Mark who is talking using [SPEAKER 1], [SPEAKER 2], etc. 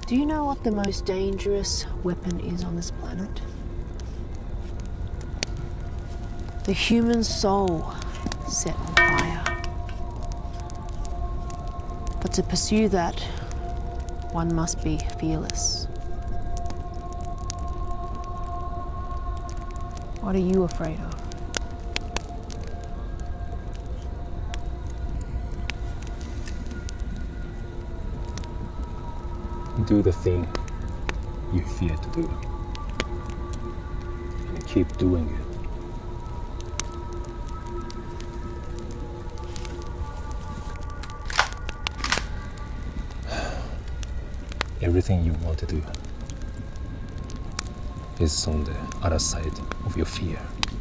[SPEAKER 1] Do you know what the most dangerous weapon is on this planet? The human soul set on fire. But to pursue that, one must be fearless. What are you afraid of?
[SPEAKER 2] Do the thing you fear to do. And keep doing it. Everything you want to do is on the other side of your fear.